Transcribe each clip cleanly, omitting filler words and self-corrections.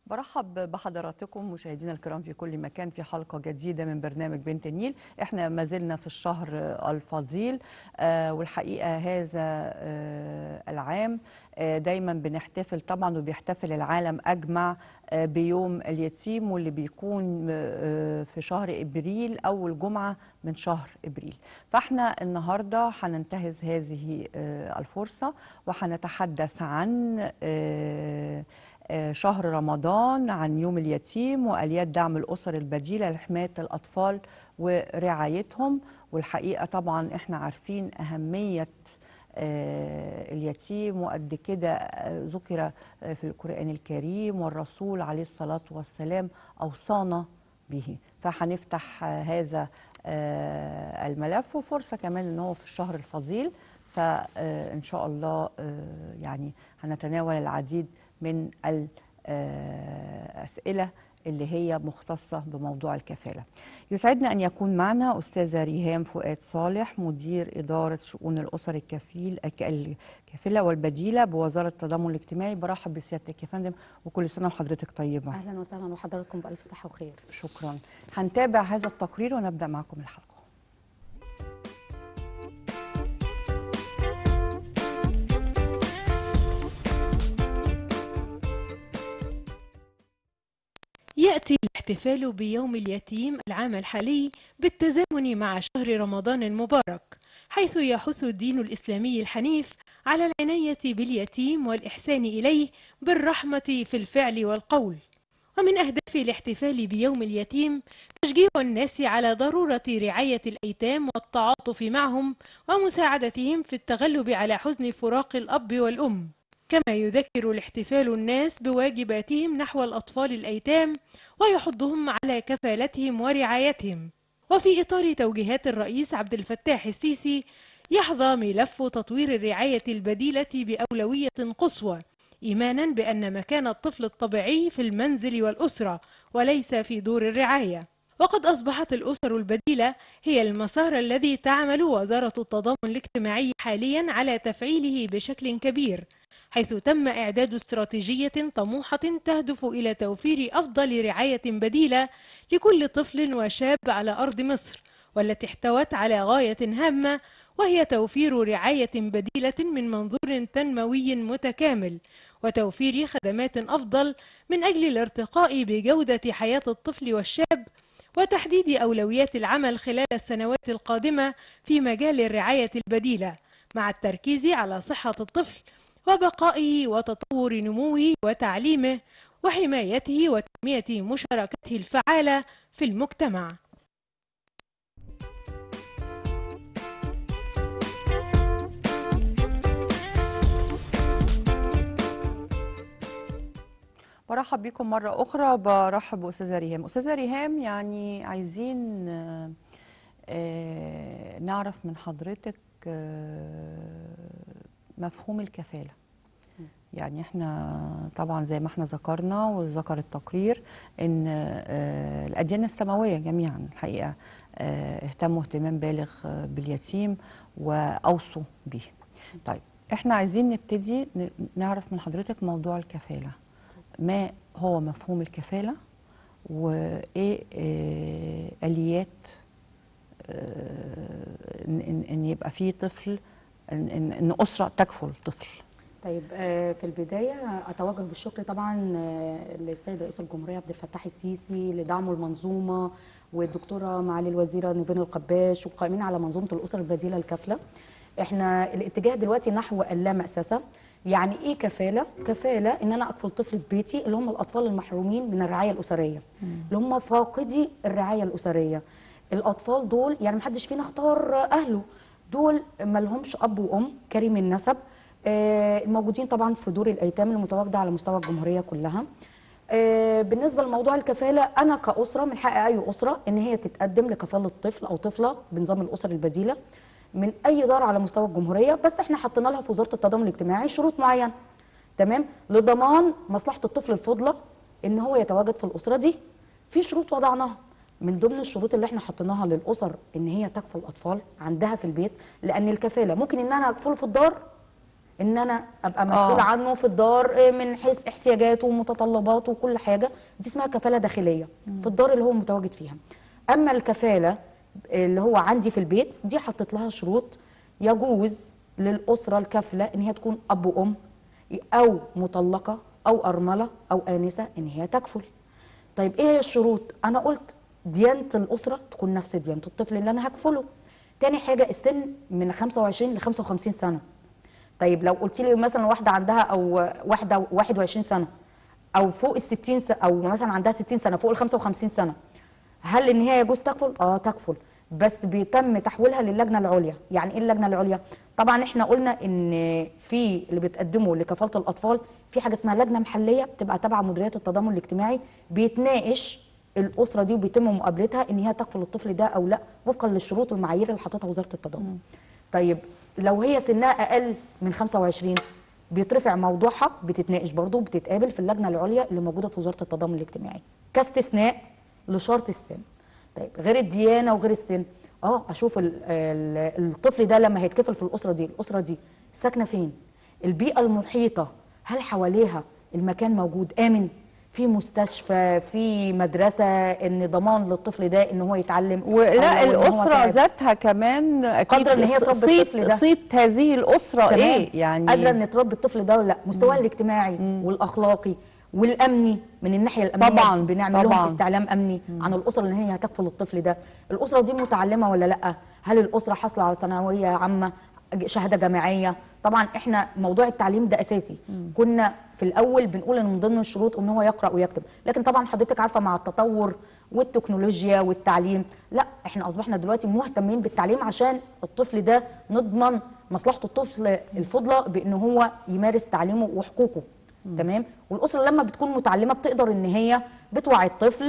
برحب بحضراتكم مشاهدينا الكرام في كل مكان في حلقة جديدة من برنامج بنت النيل. احنا ما زلنا في الشهر الفضيل، والحقيقة هذا العام دايما بنحتفل طبعا، وبيحتفل العالم أجمع بيوم اليتيم، واللي بيكون في شهر إبريل، أول جمعة من شهر إبريل. فاحنا النهاردة هننتهز هذه الفرصة وهنتحدث عن شهر رمضان، عن يوم اليتيم وآليات دعم الأسر البديلة لحماية الأطفال ورعايتهم. والحقيقة طبعا احنا عارفين أهمية اليتيم، وقد كده ذكر في القرآن الكريم، والرسول عليه الصلاة والسلام أوصانا به. فهنفتح هذا الملف، وفرصة كمان ان هو في الشهر الفضيل، فإن شاء الله يعني هنتناول العديد من الأسئلة اللي هي مختصة بموضوع الكفالة. يسعدنا أن يكون معنا أستاذة ريهام فؤاد صالح، مدير إدارة شؤون الأسر الكافلة والبديلة بوزارة التضامن الاجتماعي. برحب بسيادتك يا فندم، وكل سنة وحضرتك طيبة. أهلا وسهلا، وحضراتكم بألف صحة وخير. شكرا. هنتابع هذا التقرير ونبدأ معكم الحلقة. يأتي الاحتفال بيوم اليتيم العام الحالي بالتزامن مع شهر رمضان المبارك، حيث يحث الدين الإسلامي الحنيف على العناية باليتيم والإحسان إليه بالرحمة في الفعل والقول. ومن أهداف الاحتفال بيوم اليتيم تشجيع الناس على ضرورة رعاية الأيتام والتعاطف معهم ومساعدتهم في التغلب على حزن فراق الأب والأم. كما يذكر الاحتفال الناس بواجباتهم نحو الأطفال الأيتام ويحضهم على كفالتهم ورعايتهم. وفي إطار توجيهات الرئيس عبد الفتاح السيسي، يحظى ملف تطوير الرعاية البديلة بأولوية قصوى، إيمانا بأن مكان الطفل الطبيعي في المنزل والأسرة وليس في دور الرعاية. وقد أصبحت الأسر البديلة هي المسار الذي تعمل وزارة التضامن الاجتماعي حاليا على تفعيله بشكل كبير، حيث تم إعداد استراتيجية طموحة تهدف إلى توفير أفضل رعاية بديلة لكل طفل وشاب على أرض مصر، والتي احتوت على غاية هامة، وهي توفير رعاية بديلة من منظور تنموي متكامل، وتوفير خدمات أفضل من أجل الارتقاء بجودة حياة الطفل والشاب، وتحديد أولويات العمل خلال السنوات القادمة في مجال الرعاية البديلة، مع التركيز على صحة الطفل وبقائه وتطور نموه وتعليمه وحمايته وتنمية مشاركته الفعالة في المجتمع. برحب بكم مرة أخرى، وبرحب بأستاذة ريهام. أستاذة ريهام، يعني عايزين نعرف من حضرتك مفهوم الكفالة. يعني احنا طبعا زي ما احنا ذكرنا وذكر التقرير ان الأديان السماوية جميعا الحقيقة اهتموا اهتمام بالغ باليتيم وأوصوا به. طيب احنا عايزين نبتدي نعرف من حضرتك موضوع الكفالة. ما هو مفهوم الكفالة، وإيه آليات إن يبقى فيه طفل، إن أسرة تكفل طفل؟ طيب، في البداية أتوجه بالشكر طبعا للسيد رئيس الجمهورية عبد الفتاح السيسي لدعمه المنظومة، والدكتورة معالي الوزيرة نيفين القباش، والقائمين على منظومة الأسر البديلة الكافلة. احنا الاتجاه دلوقتي نحو اللامأسسة. يعني ايه كفالة؟ كفالة ان انا اكفل طفل في بيتي، اللي هم الاطفال المحرومين من الرعاية الأسرية، اللي هم فاقدي الرعاية الأسرية. الاطفال دول يعني محدش فينا اختار اهله، دول ما لهمش اب وام كريم النسب، الموجودين طبعا في دور الايتام المتواجده على مستوى الجمهوريه كلها. بالنسبه لموضوع الكفاله، انا كاسره من حق اي اسره ان هي تتقدم لكفاله طفل او طفله بنظام الاسر البديله من اي دار على مستوى الجمهوريه، بس احنا حطينا لها في وزاره التضامن الاجتماعي شروط معينه، تمام، لضمان مصلحه الطفل الفضله ان هو يتواجد في الاسره دي. في شروط وضعناها، من ضمن الشروط اللي احنا حطيناها للاسر ان هي تكفل الاطفال عندها في البيت، لان الكفاله ممكن ان انا اكفله في الدار، ان انا ابقى مسؤول عنه في الدار من حيث احتياجاته ومتطلباته وكل حاجه، دي اسمها كفاله داخليه في الدار اللي هو متواجد فيها. اما الكفاله اللي هو عندي في البيت، دي حطيت لها شروط. يجوز للاسره الكافله ان هي تكون اب وام، او مطلقه او ارمله او انسه ان هي تكفل. طيب ايه هي الشروط؟ انا قلت ديانه الاسره تكون نفس ديانه الطفل اللي انا هكفله. تاني حاجه السن من 25 ل 55 سنه. طيب لو قلت لي مثلا واحده عندها او واحده 21 سنه او فوق ال 60 سنه، او مثلا عندها 60 سنه فوق ال 55 سنه، هل ان هي يجوز تكفل؟ تكفل، بس بيتم تحويلها للجنه العليا. يعني ايه اللجنه العليا؟ طبعا احنا قلنا ان في اللي بتقدمه لكفاله الاطفال في حاجه اسمها لجنه محليه بتبقى تبع مديريات التضامن الاجتماعي، بيتناقش الاسره دي وبيتم مقابلتها ان هي تكفل الطفل ده او لا وفقا للشروط والمعايير اللي حاططها وزاره التضامن. طيب لو هي سنها اقل من 25 بيترفع موضوعها، بتتناقش برضه، بتتقابل في اللجنه العليا اللي موجوده في وزاره التضامن الاجتماعي كاستثناء لشرط السن. طيب غير الديانه وغير السن، اشوف الطفل ده لما هيتكفل في الاسره دي ساكنه فين؟ البيئه المحيطه هل حواليها المكان موجود امن؟ في مستشفى، في مدرسه، ان ضمان للطفل ده ان هو يتعلم، ولا الاسره ذاتها كمان اكيد قادره ان هي تربي الطفل ده. صيت هذه الاسره ايه يعني؟ قادره ان تربي الطفل ده ولا لا؟ مستواه الاجتماعي والاخلاقي والامني، من الناحيه الامنيه طبعا بنعمل لهم استعلام امني عن الاسره اللي هي هتكفل الطفل ده. الاسره دي متعلمه ولا لا؟ هل الاسره حاصله على ثانويه عامه، شهاده جامعيه؟ طبعا احنا موضوع التعليم ده اساسي. كنا في الاول بنقول ان من ضمن الشروط ان هو يقرا ويكتب، لكن طبعا حضرتك عارفه مع التطور والتكنولوجيا والتعليم، لا احنا اصبحنا دلوقتي مهتمين بالتعليم عشان الطفل ده نضمن مصلحه الطفل الفضلى بان هو يمارس تعليمه وحقوقه. تمام. والاسره لما بتكون متعلمه بتقدر ان هي بتوعي الطفل،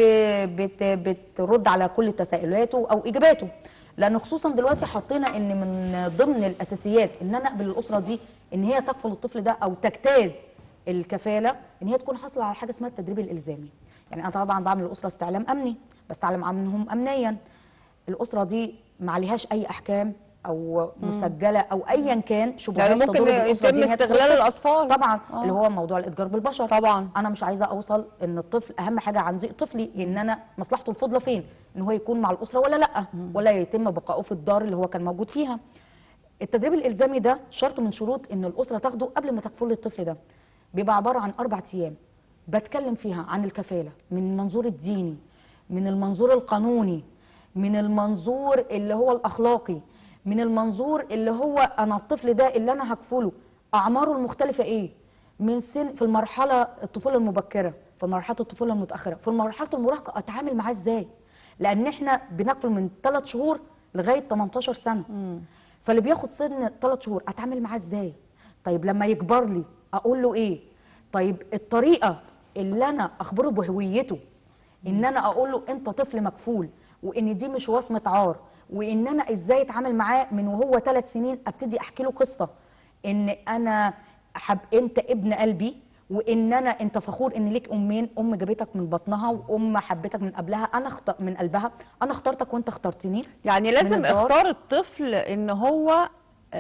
بترد على كل تساؤلاته او اجاباته. لان خصوصا دلوقتي حطينا ان من ضمن الاساسيات ان انا اقبل الاسره دي ان هي تكفل الطفل ده او تجتاز الكفاله ان هي تكون حاصله على حاجه اسمها التدريب الالزامي. يعني انا طبعا بعمل الاسره استعلام امني، بستعلم عنهم امنيا. الاسره دي ما عليهاش اي احكام او مسجله او ايا كان شبهات يعني ممكن يتم استغلال الاطفال طبعا اللي هو موضوع الاتجار بالبشر. طبعا انا مش عايزه اوصل ان الطفل، اهم حاجه عندي طفلي ان انا مصلحته الفضلى فين، ان هو يكون مع الاسره ولا لا، ولا يتم بقائه في الدار اللي هو كان موجود فيها. التدريب الالزامي ده شرط من شروط ان الاسره تاخده قبل ما تكفل الطفل ده. بيبقى عباره عن 4 ايام بتكلم فيها عن الكفاله من المنظور الديني، من المنظور القانوني، من المنظور اللي هو الاخلاقي، من المنظور اللي هو انا الطفل ده اللي انا هكفله اعماره المختلفه ايه، من سن في المرحله الطفوله المبكره، في مرحله الطفوله المتاخره، في مرحله المراهقه اتعامل معاه ازاي، لان احنا بنكفل من 3 شهور لغايه 18 سنه. فاللي بياخد سن 3 شهور اتعامل معاه ازاي؟ طيب لما يكبر لي اقول له ايه؟ طيب الطريقه اللي انا اخبره بهويته، ان انا اقول له انت طفل مكفول وان دي مش وصمه عار، وان انا ازاي اتعامل معاه من وهو 3 سنين، ابتدي احكي له قصه ان انا انت ابن قلبي، وان انت فخور ان ليك امين، ام جابتك من بطنها وام حبتك من قبلها، انا من قلبها، انا اخترتك وانت اخترتني. يعني لازم اختار الطفل ان هو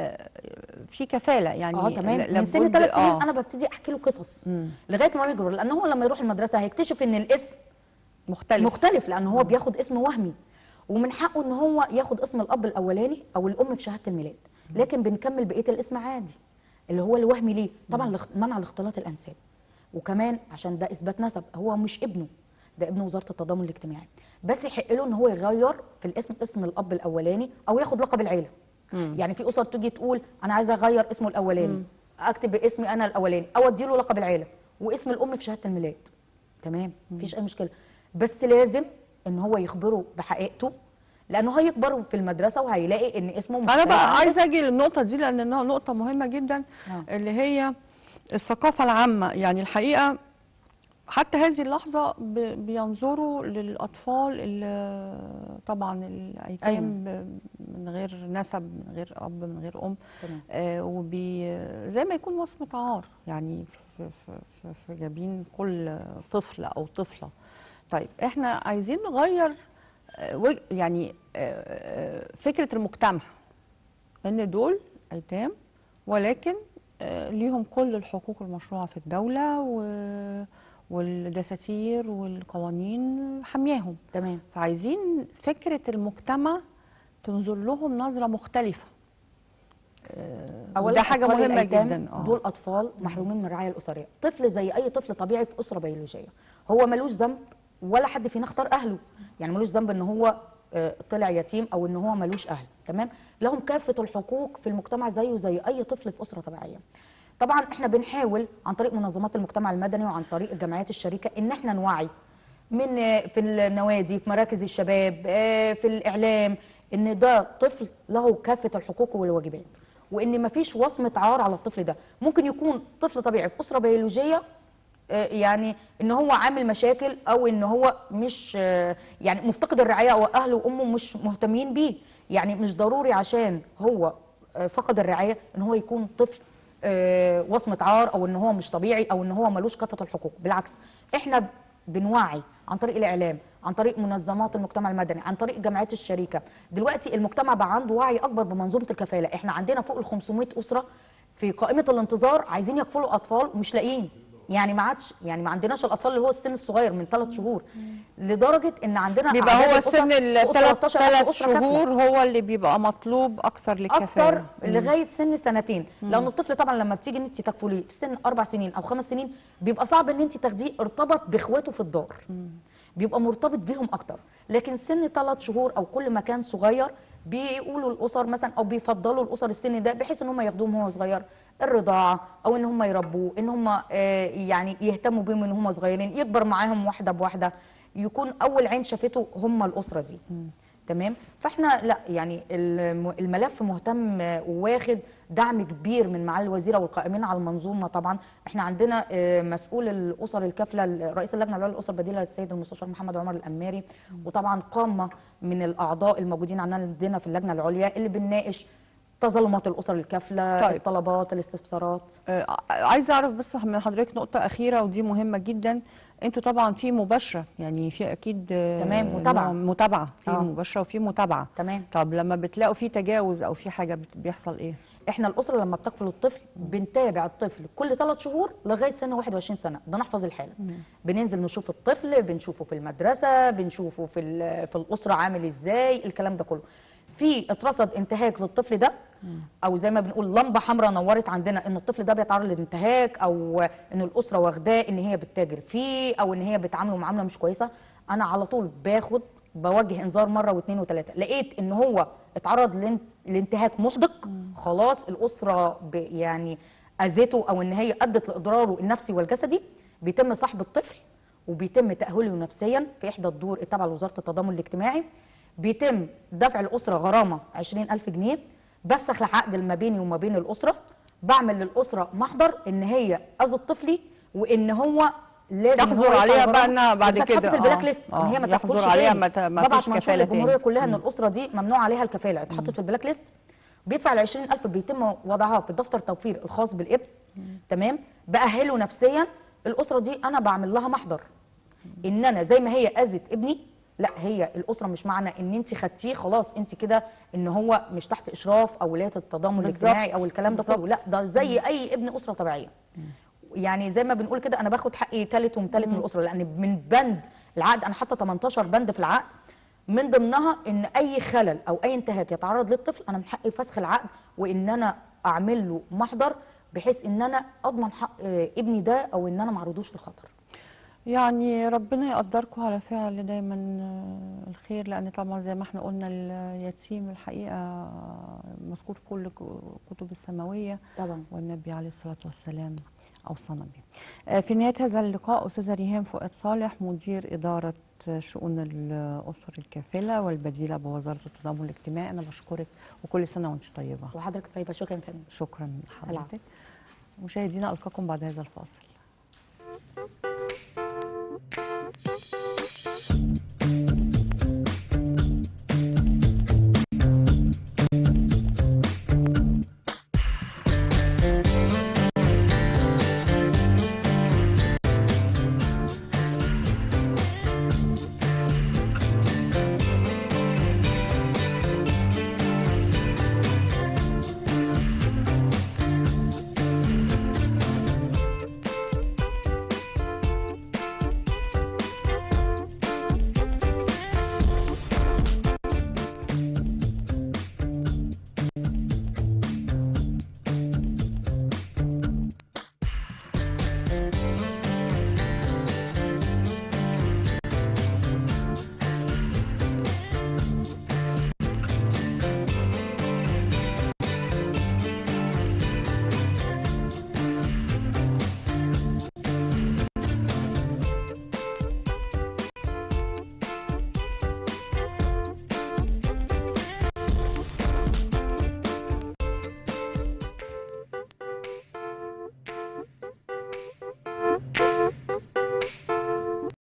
في كفاله يعني تمام. من سن 3 سنين انا ببتدي احكي له قصص لغايه ما يكبر، لان هو لما يروح المدرسه هيكتشف ان الاسم مختلف لان هو بياخد اسم وهمي، ومن حقه ان هو ياخد اسم الاب الاولاني او الام في شهاده الميلاد، لكن بنكمل بقيه الاسم عادي اللي هو الوهمي. ليه؟ طبعا منع الاختلاط الانساب، وكمان عشان ده اثبات نسب، هو مش ابنه، ده ابن وزاره التضامن الاجتماعي، بس يحق له ان هو يغير في الاسم اسم الاب الاولاني او ياخد لقب العيله. يعني في اسر تيجي تقول انا عايزه اغير اسمه الاولاني، اكتب باسمي انا الاولاني او اديله لقب العيله واسم الام في شهاده الميلاد. تمام، مفيش اي مشكله، بس لازم ان هو يخبره بحقيقته، لانه هيكبر في المدرسه وهيلاقي ان اسمه مختلف. انا بقى عايزه اجي للنقطه دي لانها نقطه مهمه جدا، اللي هي الثقافه العامه. يعني الحقيقه حتى هذه اللحظه بينظروا للاطفال اللي طبعا الايتام من غير نسب، من غير اب، من غير ام، زي ما يكون وصمه عار يعني في جبين كل طفل او طفله. طيب احنا عايزين نغير يعني فكره المجتمع ان دول ايتام ولكن ليهم كل الحقوق المشروعة في الدولة والدساتير والقوانين حمياهم. تمام. فعايزين فكرة المجتمع تنظر لهم نظرة مختلفة. اولا ده حاجة أطفال مهمة الأيتام جدا. دول اطفال محرومين من الرعايه الاسريه. طفل زي اي طفل طبيعي في اسره بيولوجيه، هو ملوش ذنب ولا حد فينا اختار اهله، يعني ملوش ذنب ان هو طلع يتيم او ان هو ملوش اهل. تمام. لهم كافه الحقوق في المجتمع زيه زي اي طفل في اسره طبيعيه. طبعا احنا بنحاول عن طريق منظمات المجتمع المدني وعن طريق الجمعيات الشريكه ان احنا نوعي من في النوادي، في مراكز الشباب، في الاعلام، ان ده طفل له كافه الحقوق والواجبات، وان مفيش وصمه عار على الطفل ده. ممكن يكون طفل طبيعي في اسره بيولوجيه يعني ان هو عامل مشاكل او ان هو مش يعني مفتقد الرعايه او اهله وامه مش مهتمين بيه، يعني مش ضروري عشان هو فقد الرعايه ان هو يكون طفل وصمه عار او ان هو مش طبيعي او ان هو ملوش كافه الحقوق. بالعكس احنا بنوعي عن طريق الاعلام، عن طريق منظمات المجتمع المدني، عن طريق الجمعيات الشريكه. دلوقتي المجتمع بقى عنده وعي اكبر بمنظومه الكفاله. احنا عندنا فوق ال 500 اسره في قائمه الانتظار عايزين يكفلوا اطفال ومش لاقيين، يعني ما عادش، يعني ما عندناش الاطفال اللي هو السن الصغير من 3 شهور، لدرجه ان عندنا بيبقى هو السن ال3 شهور هو اللي بيبقى مطلوب اكثر للكفاله، اكتر لغايه سن سنتين. لان الطفل طبعا لما بتيجي ان انت تكفليه في سن 4 سنين او 5 سنين بيبقى صعب ان انت تاخديه ارتبط باخواته في الدار، بيبقى مرتبط بيهم اكتر. لكن سن 3 شهور او كل ما كان صغير بيقولوا الاسر مثلا او بيفضلوا الاسر السن ده بحيث ان هم ياخدوهم وهو صغير الرضاعه او ان هم يربوه، ان هم يعني يهتموا بيهم من هم صغيرين، يكبر معاهم واحده بواحده، يكون اول عين شافته هم الاسره دي. تمام. فاحنا لا يعني الملف مهتم وواخد دعم كبير من معالي الوزيره والقائمين على المنظومه. طبعا احنا عندنا مسؤول الاسر الكافله رئيس اللجنه العليا للاسر البديله السيد المستشار محمد عمر الأماري، وطبعا قامه من الاعضاء الموجودين عندنا في اللجنه العليا اللي بنناقش تظلمات الاسر الكافله. طيب. الطلبات، الاستفسارات. عايزه اعرف بس من حضرتك نقطه اخيره ودي مهمه جدا. انتوا طبعا في مباشره، يعني في اكيد تمام متابعه في مباشره وفي متابعه. تمام. طب لما بتلاقوا في تجاوز او في حاجه بيحصل ايه؟ احنا الاسره لما بتكفل الطفل بنتابع الطفل كل 3 شهور لغايه سنه 21 سنه، بنحفظ الحاله. بننزل نشوف الطفل، بنشوفه في المدرسه، بنشوفه في الاسره عامل ازاي، الكلام ده كله. في اترصد انتهاك للطفل ده او زي ما بنقول لمبه حمراء نورت عندنا ان الطفل ده بيتعرض للانتهاك او ان الاسره واخداه ان هي بتتاجر فيه او ان هي بتعامله معامله مش كويسه، انا على طول بوجه انذار مره واثنين وثلاثه. لقيت ان هو اتعرض لانتهاك محدق، خلاص الاسره يعني اذته او ان هي ادت لاضراره النفسي والجسدي، بيتم سحب الطفل وبيتم تاهيله نفسيا في احدى الدور التابعه لوزاره التضامن الاجتماعي. بيتم دفع الاسره غرامه 20,000 جنيه، بفسخ العقد ما بيني وما بين الاسره، بعمل للاسره محضر ان هي اذت طفلي وان هو لازم يحظر عليها بقى انها بعد كده في البلاك ليست ان هي ما تدخلش عليها ما فيش كفاله الجمهوريه كلها ان الاسره دي ممنوع عليها الكفاله، اتحطت في البلاك ليست. بيدفع ال 20,000 بيتم وضعها في دفتر توفير الخاص بالابن. تمام. باهله نفسيا. الاسره دي انا بعمل لها محضر ان انا زي ما هي اذت ابني، لا هي الاسره مش معنى ان انت خدتيه خلاص انت كده ان هو مش تحت اشراف او ولايه التضامن الاجتماعي او الكلام ده كله، لا ده زي اي ابن اسره طبيعيه. يعني زي ما بنقول كده انا باخد حقي ثالث ومثالث من الاسره، لان من بند العقد انا حاطه 18 بند في العقد، من ضمنها ان اي خلل او اي انتهاك يتعرض للطفل انا من حقي فسخ العقد وان انا اعمل له محضر بحيث ان انا اضمن حق ابني ده او ان انا ما اعرضوش للخطر. يعني ربنا يقدركم على فعل دايما الخير، لان طبعا زي ما احنا قلنا اليتيم الحقيقه مذكور في كل الكتب السماويه طبعا، والنبي عليه الصلاه والسلام اوصانا به. في نهايه هذا اللقاء استاذه ريهام فؤاد صالح مدير اداره شؤون الاسر الكافله والبديله بوزاره التضامن الاجتماعي، انا بشكرك وكل سنه وانت طيبه. وحضرتك طيبه. شكرا فندم. شكرا لحضرتك. مشاهدينا القاكم بعد هذا الفاصل. اليوم.